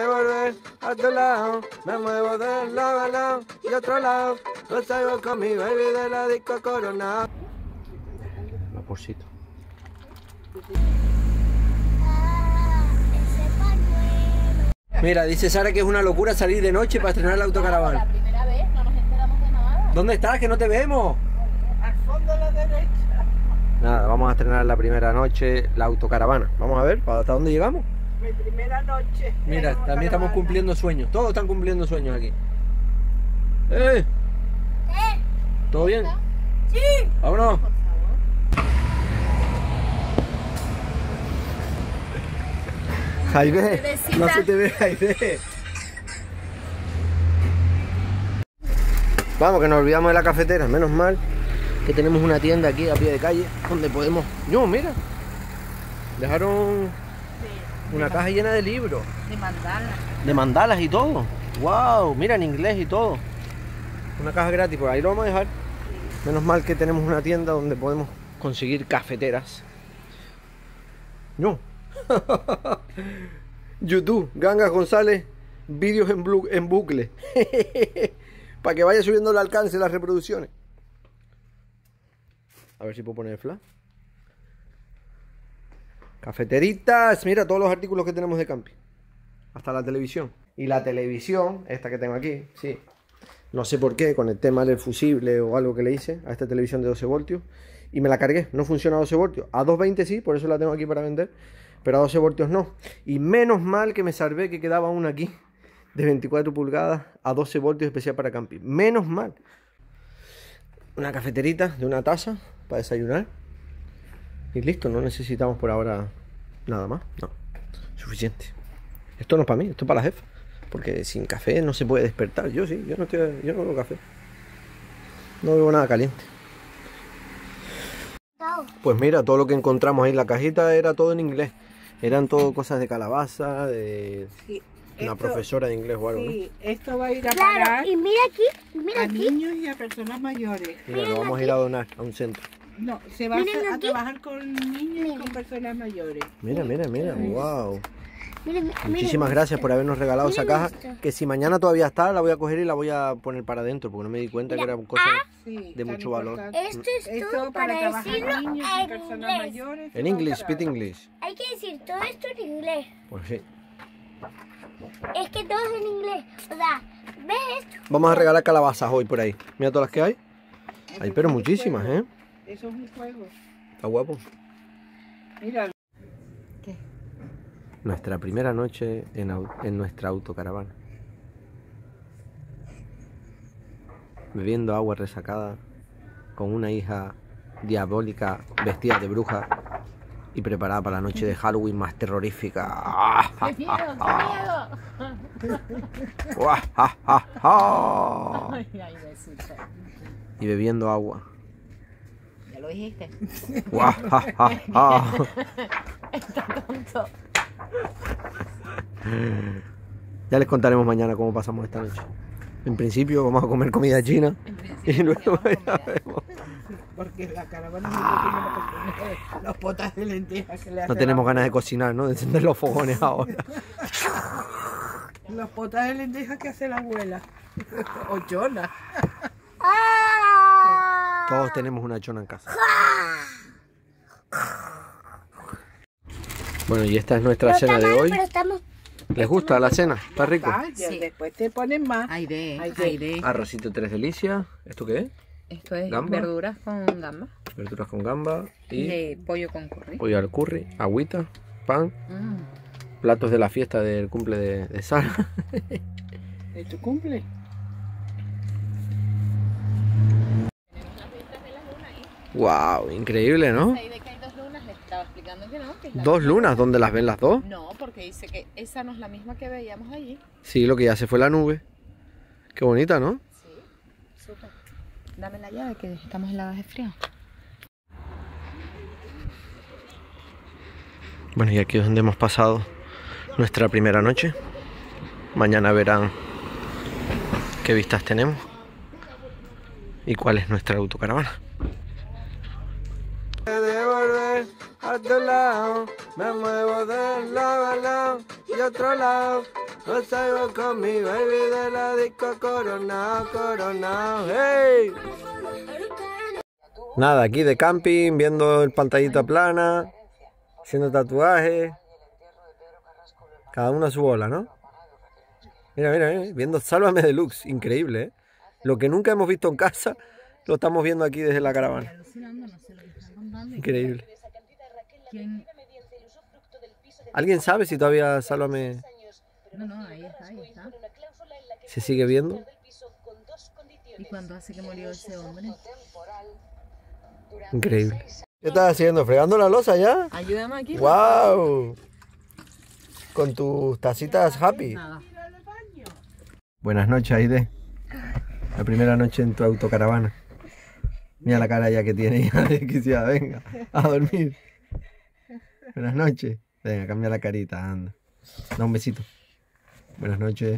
volver a tu lado, me muevo de lado a lado y otro lado, lo salgo con mi baby de la disco Corona. Vaporcito. Mira, dice Sara que es una locura salir de noche para estrenar la autocaravana. La primera vez, no nos enteramos de nada. ¿Dónde estás? Que no te vemos. Al fondo a la derecha. Nada, vamos a estrenar la primera noche la autocaravana. Vamos a ver, ¿hasta dónde llegamos? Mi primera noche. Mira, también estamos cumpliendo sueños. Todos están cumpliendo sueños aquí. ¡Eh! ¿Todo bien? Sí. ¡Vámonos! Jaime, no se te ve, Jaime. Vamos, que nos olvidamos de la cafetera. Menos mal que tenemos una tienda aquí a pie de calle donde podemos... No, mira. Dejaron una caja llena de libros. De mandalas. De mandalas y todo. Wow, mira, en inglés y todo. Una caja gratis, por ahí lo vamos a dejar. Menos mal que tenemos una tienda donde podemos conseguir cafeteras. No. YouTube, Ganga González, vídeos en bucle. Para que vaya subiendo el alcance de las reproducciones. A ver si puedo poner el flash. Cafeteritas, mira todos los artículos que tenemos de camping. Hasta la televisión. Y la televisión, esta que tengo aquí, sí. No sé por qué, conecté mal el fusible o algo que le hice a esta televisión de 12 voltios. Y me la cargué, no funciona a 12 voltios. A 220 sí, por eso la tengo aquí para vender. Pero a 12 voltios no. Y menos mal que me salvé que quedaba una aquí de 24 pulgadas a 12 voltios especial para camping. Menos mal. Una cafeterita de una taza para desayunar. Y listo, no necesitamos por ahora nada más. No, suficiente. Esto no es para mí, esto es para la jefa. Porque sin café no se puede despertar. Yo sí, yo no bebo café. No bebo nada caliente. Pues mira, todo lo que encontramos ahí en la cajita era todo en inglés. Eran todo cosas de calabaza, de una profesora de inglés o algo, Sí, ¿no? esto va a ir a parar Claro, y mira aquí, a niños y a personas mayores. Mira, lo vamos a ir a donar a un centro. No, se va Miren a aquí. trabajar con niños y con personas mayores. Mira, mira, mira, wow. miren, Muchísimas gracias por habernos regalado esa Miren caja. esto. Que si mañana todavía está, la voy a coger y la voy a poner para adentro. Porque no me di cuenta que eran cosas Sí, de tan mucho valor. importante. Esto es Esto todo para para trabajar decirlo niños y en personas inglés. mayores. En inglés, speak English. Hay que decir todo esto en inglés. Pues sí. Es que todo es en inglés. O sea, ¿ves esto? Vamos a regalar calabazas hoy por ahí. Mira todas las que hay. Hay pero muchísimas, ¿eh? Eso es un juego. Está guapo. Mira. Nuestra primera noche en nuestra autocaravana. Bebiendo agua resacada, con una hija diabólica vestida de bruja y preparada para la noche de Halloween más terrorífica. ¡Qué miedo, qué miedo! Ay, ay, besito. Y bebiendo agua. Ya lo dijiste. Está tonto. Ya les contaremos mañana cómo pasamos esta noche. En principio vamos a comer comida china y luego ya vemos. Porque la caravana no tiene los potas de lentejas que le hacen. No tenemos ganas de cocinar, ¿no? De encender los fogones ahora. Los potas de lentejas que hace la abuela. O chona. Todos tenemos una chona en casa. Bueno, y esta es nuestra cena de hoy. Pero estamos... ¿Les gusta la cena? ¿Está rico? Sí. Después te ponen más. Aire. Arrocito tres delicias. ¿Esto qué es? Esto es ¿Gamba? verduras con gamba. Verduras con gamba y Pollo con curry. pollo al curry, agüita, pan, platos de la fiesta del cumple de Sara. ¿De tu cumple? Wow, increíble, ¿no? Ahí de que hay dos lunas, le estaba explicando que no. Que es la ¿Dos misma. lunas? ¿Dónde las ven las dos? No, porque dice que esa no es la misma que veíamos allí. Sí, lo que ya se fue la nube. Qué bonita, ¿no? Sí, súper. Dame la llave que estamos heladas de frío. Bueno, y aquí es donde hemos pasado nuestra primera noche. Mañana verán qué vistas tenemos y cuál es nuestra autocaravana. De volver a tu lado, me muevo de lado a lado y otro lado, No salgo con mi baby de la disco Coronao, Coronao, hey. Nada, aquí de camping, viendo el pantallita plana, haciendo tatuajes. Cada uno a su bola, ¿no? Mira, mira, mira, viendo Sálvame Deluxe, increíble, ¿eh? Lo que nunca hemos visto en casa, lo estamos viendo aquí desde la caravana. Increíble. ¿Alguien sabe si todavía Sálvame No, ahí está. se sigue viendo? ¿Y cuándo hace que murió ese hombre? Increíble. ¿Qué estás haciendo? ¿Fregando la loza ya? Ayúdame aquí. ¡Wow! Con tus tacitas happy. Nada. Buenas noches, Aide. La primera noche en tu autocaravana. Mira la cara ya que tiene ya de desquiciada. Venga, a dormir. Buenas noches. Venga, cambia la carita, anda. Da un besito. Buenas noches.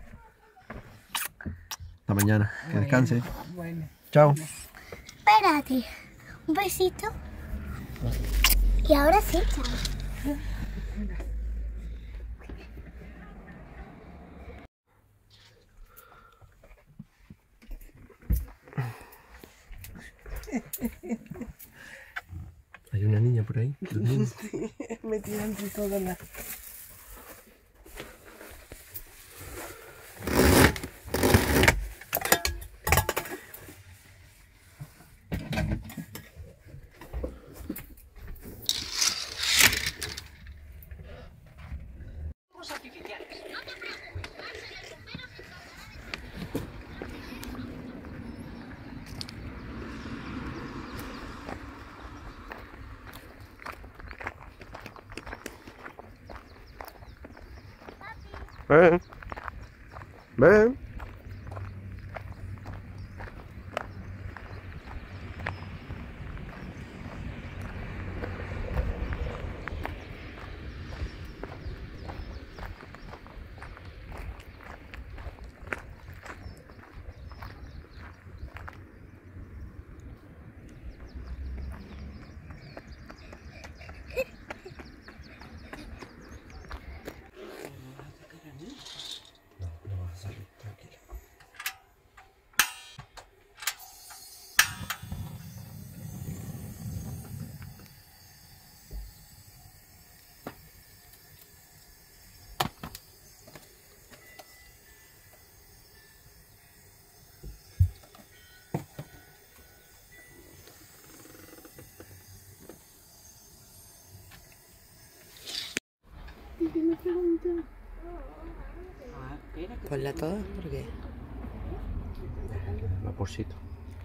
Hasta mañana. Que descanse. Bueno. Chao. Espérate. Un besito. Y ahora sí, chao. Hay una niña por ahí. Metida entre todas las... Ven. Ven. Ponla toda, porque... Vaporcito.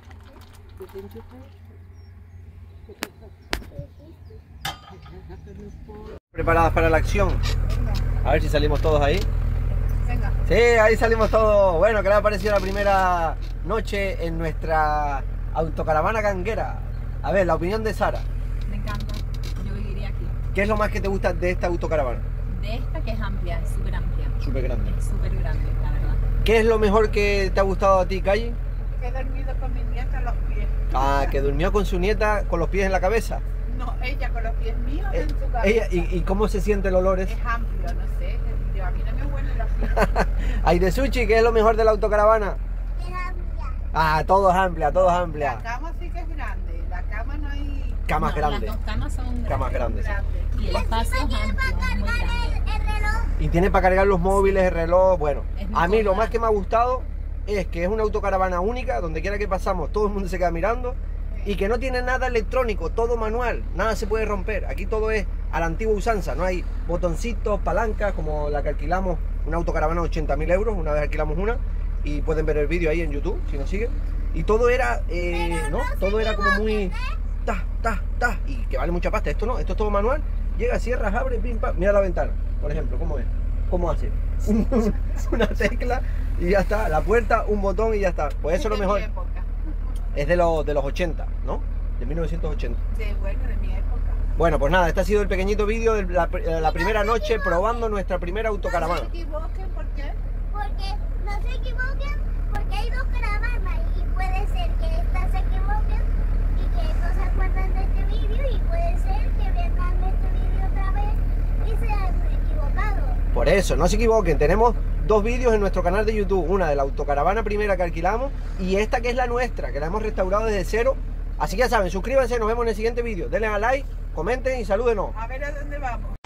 ¿Preparadas para la acción? A ver si salimos todos ahí. Venga. Sí, ahí salimos todos. Bueno, ¿qué les ha parecido la primera noche en nuestra autocaravana ganguera? A ver, la opinión de Sara. Me encanta. Yo viviría aquí. ¿Qué es lo más que te gusta de esta autocaravana? De esta que es amplia, es súper amplia. Súper grande. Es súper grande, la verdad. ¿Qué es lo mejor que te ha gustado a ti, Calle? He dormido con mi nieta a los pies. Ah, que durmió con su nieta con los pies en la cabeza. No, ella con los pies míos en su cabeza. ¿Y cómo se siente el olor? Es amplio, no sé. Yo, a mí no me huelen los pies. Aide Sushi, ¿qué es lo mejor de la autocaravana? Ah, todo es amplia, todo es La amplia. cama sí que es grande. La cama no hay... Camas No, grandes. Las dos camas son grandes. Camas grandes. sí. grande. Y el espacio es amplio, es muy grande. El reloj. Y tiene para cargar los móviles, el reloj. Bueno, Es muy a mí lo cómoda. más que me ha gustado es que es una autocaravana única, donde quiera que pasamos, todo el mundo se queda mirando. Y que no tiene nada electrónico, todo manual, nada se puede romper. Aquí todo es a la antigua usanza, no hay botoncitos, palancas, como la que alquilamos, una autocaravana de 80.000 euros, una vez alquilamos una, y pueden ver el vídeo ahí en YouTube, si nos siguen. Y todo era, ¿no? Todo era como muy... y que vale mucha pasta. Esto no, esto es todo manual. Llega, cierras, abre, pim, pam. Mira la ventana, por ejemplo, ¿cómo es? ¿Cómo hace? Una tecla y ya está. La puerta, un botón y ya está. Pues eso es lo De mi mejor. época. Es de los 80, ¿no? De 1980. Sí, bueno, de mi época. Bueno, pues nada, este ha sido el pequeñito vídeo de la primera noche probando nuestra primera No autocaravana. se equivoquen, ¿por qué? Porque no se equivoquen, porque hay dos caravanas y puede ser que estas se equivoquen y que no se acuerdan de este vídeo y puede ser que vean este vídeo otra vez y se hayan equivocado. Por eso, no se equivoquen, tenemos 2 vídeos en nuestro canal de YouTube, una de la autocaravana primera que alquilamos y esta que es la nuestra, que la hemos restaurado desde cero. Así que ya saben, suscríbanse, nos vemos en el siguiente vídeo, denle a like, comenten y salúdenos. A ver a dónde vamos.